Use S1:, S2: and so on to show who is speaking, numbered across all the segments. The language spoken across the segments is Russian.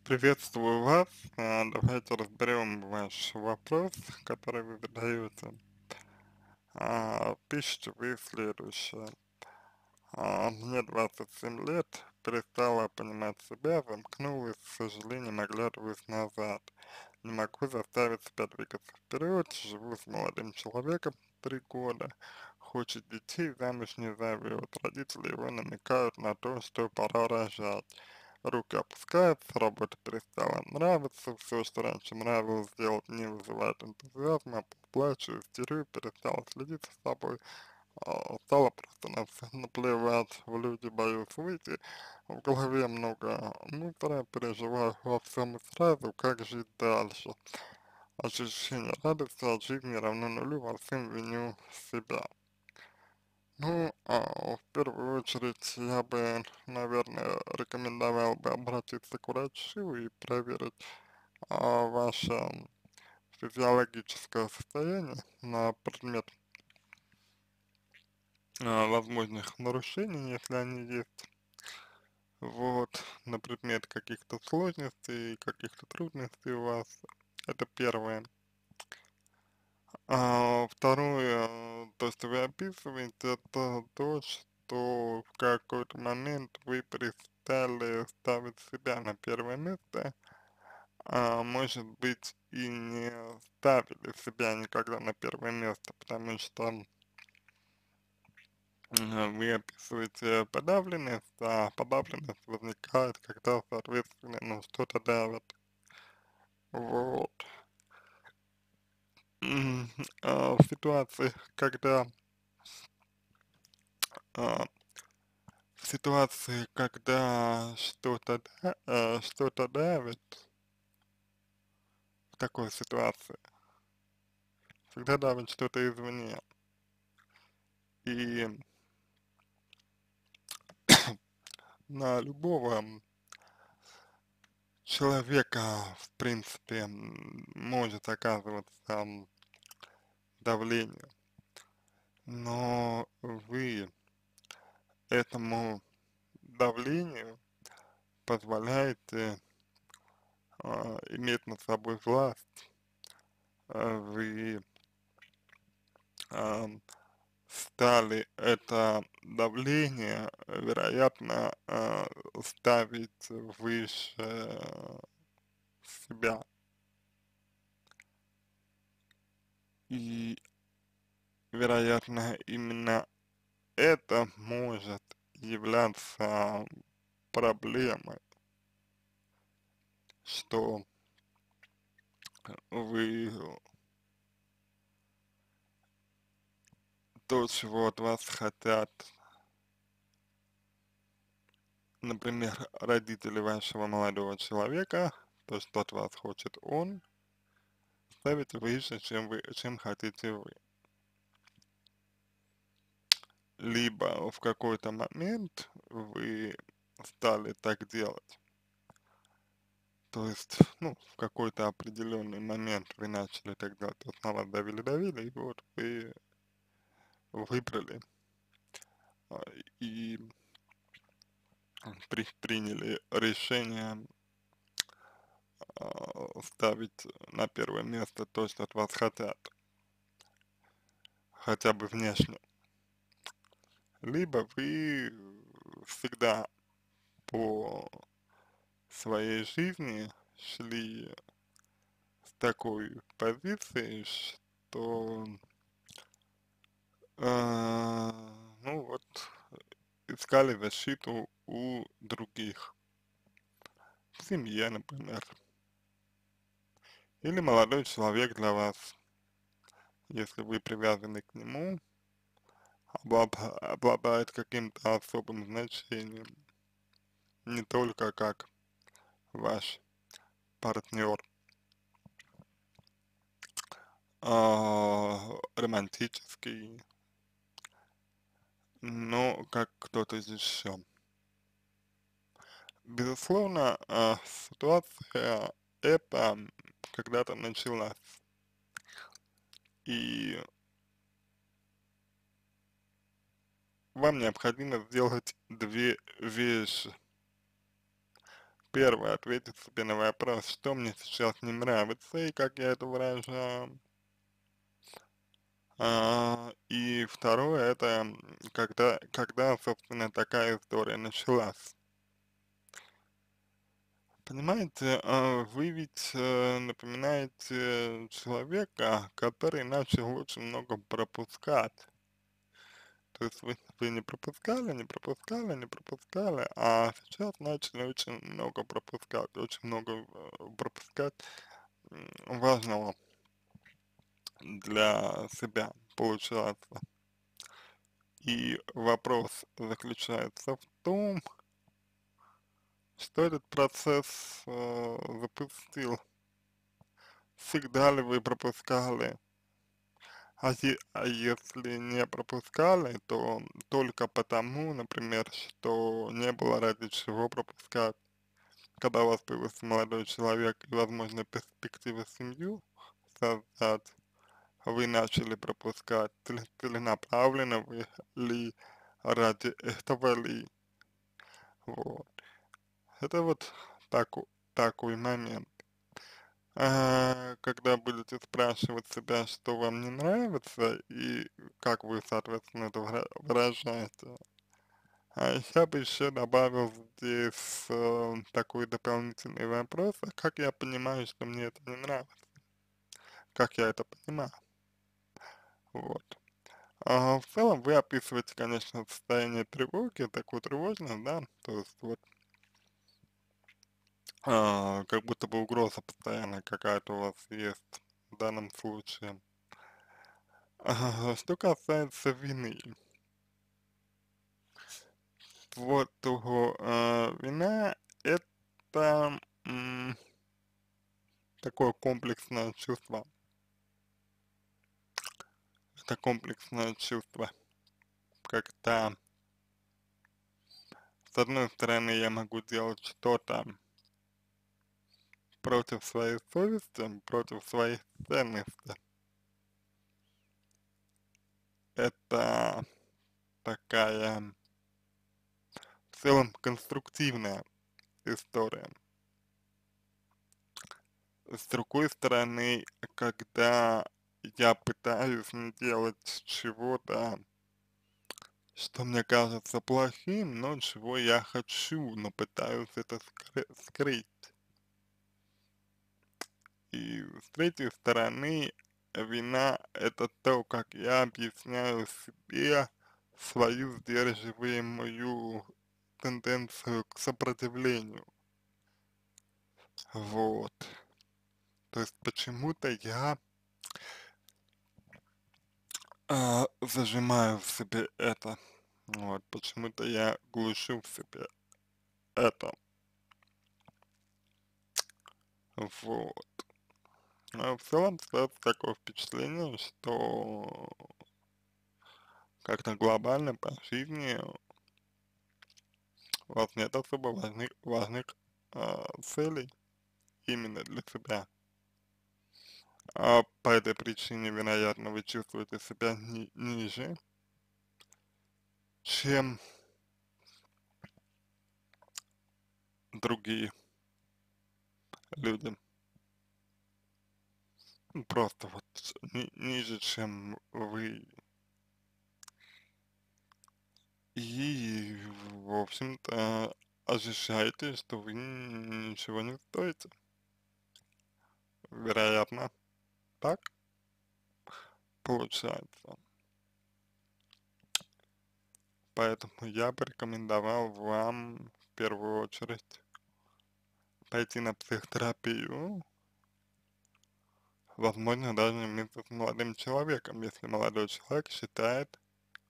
S1: Приветствую вас. Давайте разберем ваш вопрос, который вы задаете. Пишите вы следующее. Мне 27 лет, перестала понимать себя, замкнулась, с сожалением оглядываюсь назад. Не могу заставить себя двигаться вперед, живу с молодым человеком 3 года, хочет детей, замуж не зовет. Родители его намекают на то, что пора рожать. Руки опускаются, работа перестала нравиться, все, что раньше нравилось делать, не вызывает энтузиазма, плачу, истерю, перестала следить за собой, стало просто на всё наплевать, в люди боюсь выйти, в голове много мусора, переживаю во всем и сразу, как жить дальше. Ощущение радости от жизни равно нулю, во всем виню себя. Ну, в первую очередь я бы, наверное, рекомендовал бы обратиться к врачу и проверить ваше физиологическое состояние на предмет возможных нарушений, если они есть. Вот, на предмет каких-то сложностей, каких-то трудностей у вас. Это первое. Второе, то, что вы описываете, это то, что в какой-то момент вы перестали ставить себя на первое место, может быть, и не ставили себя никогда на первое место, потому что вы описываете подавленность, а подавленность возникает, когда, соответственно, ну, что-то давит. Вот. М, в ситуации, когда а, в ситуации, когда что-то давит, в такой ситуации, всегда давит что-то извне. И на любого человека, в принципе, может оказываться давление. Но вы этому давлению позволяете иметь над собой власть. Вы ам, стали это давление, вероятно, ставить выше себя. И, вероятно, именно это может являться проблемой, что вы то, чего от вас хотят, например, родители вашего молодого человека, то, что от вас хочет он, ставить выше, чем хотите вы. Либо в какой-то момент вы стали так делать. То есть, ну, в какой-то определенный момент вы начали так делать, то есть на вас давили, и вот вы выбрали а, и приняли решение ставить на первое место то, что от вас хотят, хотя бы внешне. Либо вы всегда по своей жизни шли с такой позиции, что, а, ну вот, искали защиту у других, в семье, например, или молодой человек для вас, если вы привязаны к нему, обладает каким-то особым значением, не только как ваш партнер, романтический, но как кто-то еще. Безусловно, ситуация эта когда-то началась, и вам необходимо сделать две вещи. первое, ответить себе на вопрос, что мне сейчас не нравится и как я это выражаю. И второе, это когда, собственно, такая история началась. Понимаете, вы ведь напоминаете человека, который начал очень много пропускать. То есть вы не пропускали, не пропускали, не пропускали, а сейчас начали очень много пропускать, очень много пропускать важного для себя, получается. И вопрос заключается в том, что этот процесс запустил. Всегда ли вы пропускали? А если не пропускали, то только потому, например, что не было ради чего пропускать, когда у вас появился молодой человек и, возможно, перспективы семью создать, вы начали пропускать целенаправленно вы ли, ради этого ли, вот. Это вот такой момент. Когда будете спрашивать себя, что вам не нравится и как вы, соответственно, это выражаете. Я бы еще добавил здесь такой дополнительный вопрос, а как я понимаю, что мне это не нравится, как я это понимаю, вот. В целом вы описываете, конечно, состояние тревоги, такую тревожность, да, то есть вот как будто бы угроза постоянная какая-то у вас есть в данном случае. Что касается вины, вот вина это такое комплексное чувство, это комплексное чувство, когда с одной стороны я могу делать что-то против своей совести, против своих ценностей, это такая в целом конструктивная история. С другой стороны, когда я пытаюсь не делать чего-то, что мне кажется плохим, но чего я хочу, но пытаюсь это скрыть. И с третьей стороны, вина это то, как я объясняю себе свою сдерживаемую тенденцию к сопротивлению. Вот. То есть почему-то я зажимаю в себе это. Вот, почему-то я глушу в себе это. Вот. Но в целом создается такое впечатление, что как-то глобально по жизни у вас нет особо важных целей именно для себя. По этой причине, вероятно, вы чувствуете себя ниже, чем другие люди. Ну, просто вот ниже, чем вы. И, в общем-то, ощущаете, что вы ничего не стоите. Вероятно, так получается. Поэтому я бы рекомендовал вам в первую очередь пойти на психотерапию, возможно, даже вместе с молодым человеком, если молодой человек считает,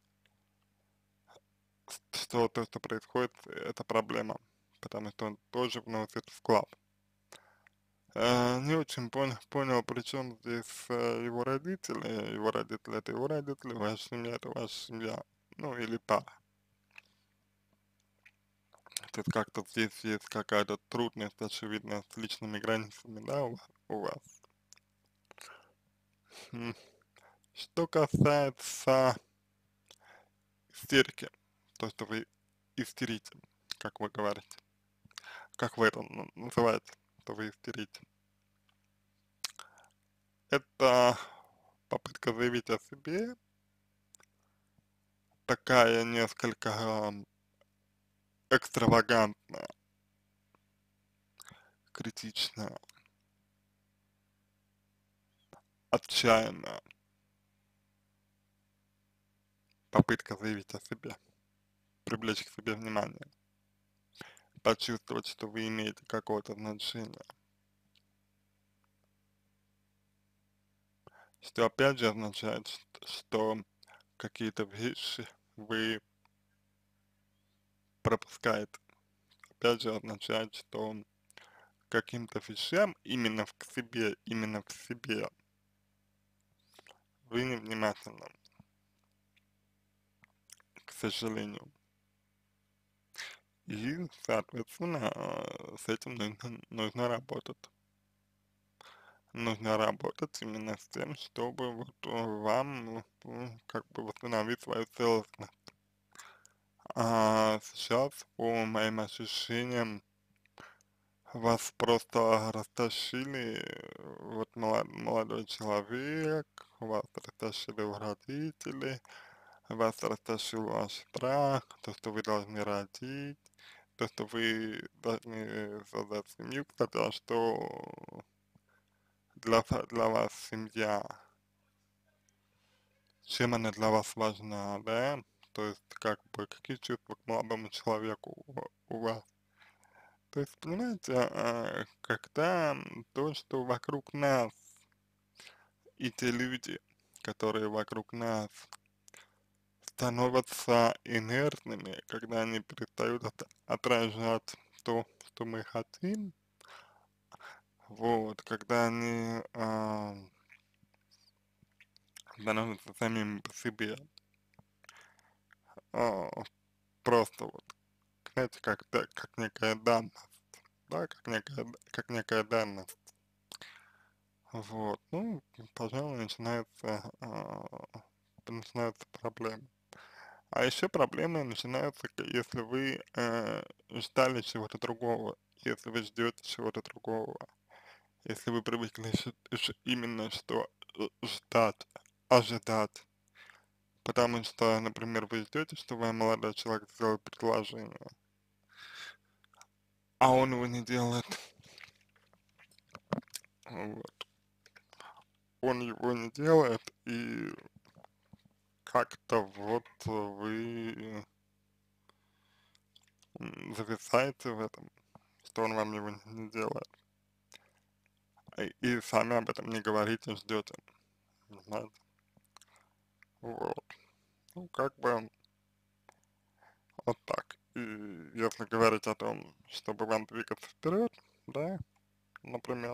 S1: что то, что происходит, это проблема, потому что он тоже вносит вклад. Не очень понял, при чем здесь его родители это его родители, ваша семья это ваша семья, ну или пара. То есть как-то здесь есть какая-то трудность, очевидно, с личными границами, да, у вас. М. Что касается истерики, то, что вы истерите, как вы говорите. как вы это называете, что вы истерите. Это попытка заявить о себе, такая несколько экстравагантная, критичная, отчаянная попытка заявить о себе, привлечь к себе внимание, почувствовать, что вы имеете какое-то значение, что опять же означает, что какие-то вещи вы пропускаете. Опять же означает, что каким-то вещам именно в себе вы невнимательны, к сожалению. И, соответственно, с этим нужно работать. Нужно работать именно с тем, чтобы вот вам как бы восстановить свою целостность. А сейчас, по моим ощущениям, вас просто растащили, вот молодой человек, вас растащили в родители, вас растащил ваш страх, то, что вы должны родить, то, что вы должны создать семью. Кстати, а что для вас семья, чем она для вас важна, да? То есть, как бы, какие чувства к молодому человеку у вас? То есть, понимаете, когда то, что вокруг нас, и те люди, которые вокруг нас становятся инертными, когда они перестают отражать то, что мы хотим, вот, когда они становятся самим по себе, а, просто вот, знаете, как некая данность, да, как некая данность. Вот, ну, пожалуй, начинаются проблемы. А еще проблемы начинаются, если вы ждали чего-то другого, если вы ждете чего-то другого, если вы привыкли именно что ждать, ожидать. Потому что, например, вы ждете, что вам молодой человек сделает предложение, а он его не делает. Вот. Он его не делает, и как-то вот вы зависаете в этом, что он вам его не делает. И сами об этом не говорите, ждете, знаете. Вот. Ну, как бы вот так. И если говорить о том, чтобы вам двигаться вперед, да, например,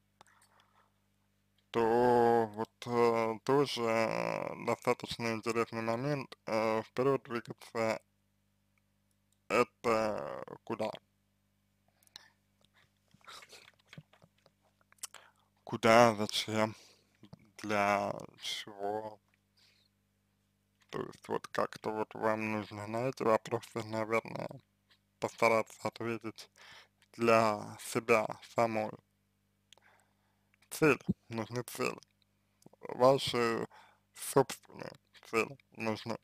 S1: то вот тоже достаточно интересный момент. Вперед двигаться это куда? Куда, зачем, для чего? То есть вот как-то вот вам нужно на эти вопросы, наверное, постараться ответить для себя самой. Цели, нужны цели. Ваши собственные цели нужны,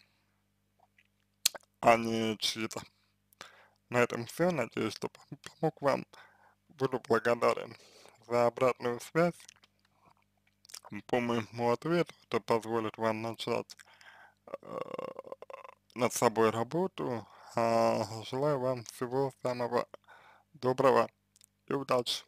S1: а не чьи-то. На этом все. Надеюсь, что помог вам. Буду благодарен за обратную связь по моему ответу. Это позволит вам начать э, над собой работу. Желаю вам всего самого доброго и удачи.